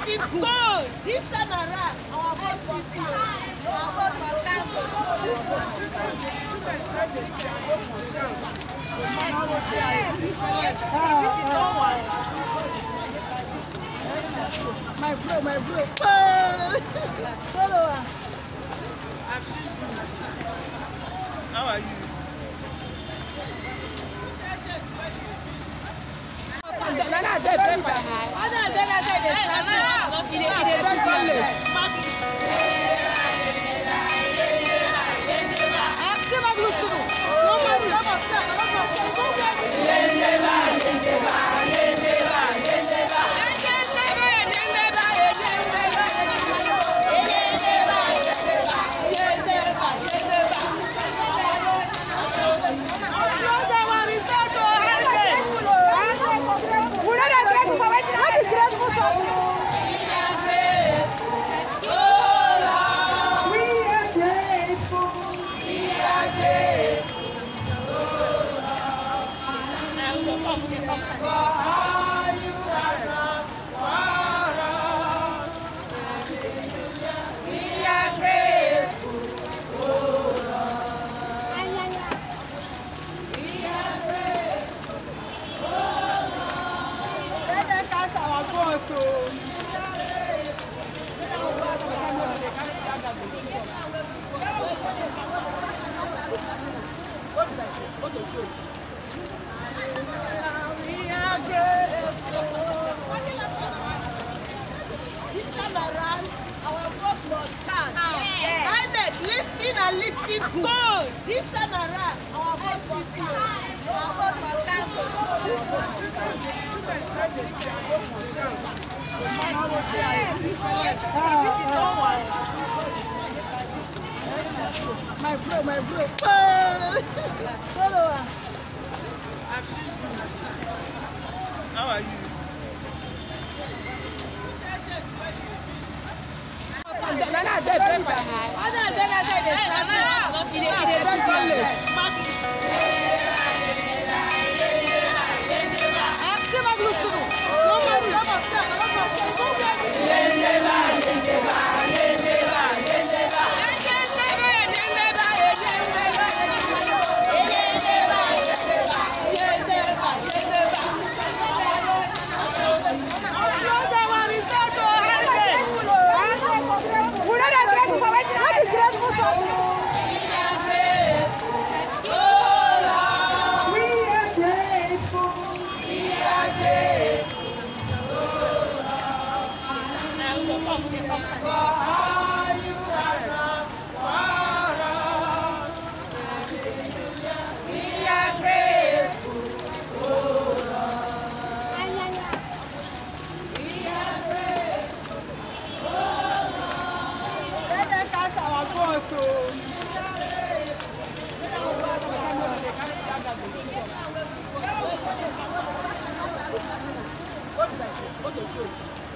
listing good. This time around, our vote must count. Our vote must count. My bro. Follower. How are you? This time around, our vote must count. INEC, listing good. This time around, our vote must count. Our vote must count. My bro. Follower. How are you? What did I say?